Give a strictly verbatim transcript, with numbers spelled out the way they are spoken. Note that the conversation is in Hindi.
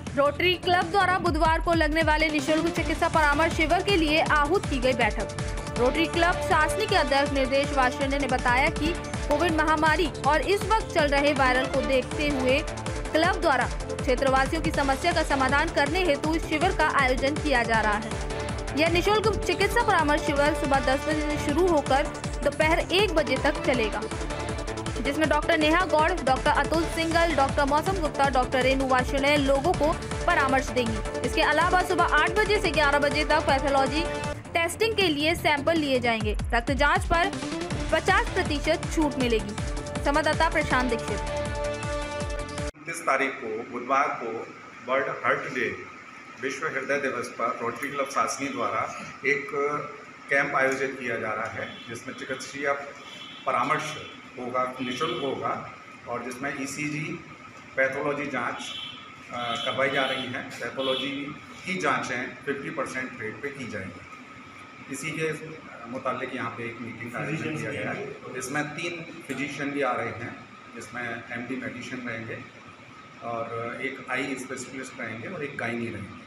रोटरी क्लब द्वारा बुधवार को लगने वाले निशुल्क चिकित्सा परामर्श शिविर के लिए आहूत की गई बैठक। रोटरी क्लब शासनी के अध्यक्ष निर्देश वात्सल्य ने बताया कि कोविड महामारी और इस वक्त चल रहे वायरल को देखते हुए क्लब द्वारा क्षेत्रवासियों की समस्या का समाधान करने हेतु इस शिविर का आयोजन किया जा रहा है। यह निशुल्क चिकित्सा परामर्श शिविर सुबह दस बजे से शुरू होकर दोपहर एक बजे तक चलेगा, जिसमें doctor Neha Gaur, doctor Atul Singal, doctor Mausam Gupta, doctor Renu वात्सल्य लोगों को परामर्श देंगी। इसके अलावा सुबह आठ बजे से ग्यारह बजे तक पैथोलॉजी टेस्टिंग के लिए सैंपल लिए जाएंगे। रक्त जांच पर पचास प्रतिशत छूट मिलेगी। संवाददाता प्रशांत दीक्षित। उनतीस तारीख को बुधवार को वर्ल्ड हार्ट डे विश्व हृदय दिवस पर रोटरी क्लब शासनी द्वारा एक कैंप आयोजित किया जा रहा है, जिसमें चिकित्सीय परामर्श होगा, निःशुल्क होगा और जिसमें ईसीजी पैथोलॉजी जांच करवाई जा रही हैं। पैथोलॉजी की जांचें पचास परसेंट रेट पे की जाएंगी। इसी के मुतालिक यहाँ पे एक मीटिंग का आयोजन किया गया है। इसमें तीन फिजिशियन भी आ रहे हैं, जिसमें एमडी मेडिसिन रहेंगे और एक आई स्पेशलिस्ट रहेंगे और एक गायनी रहेंगे।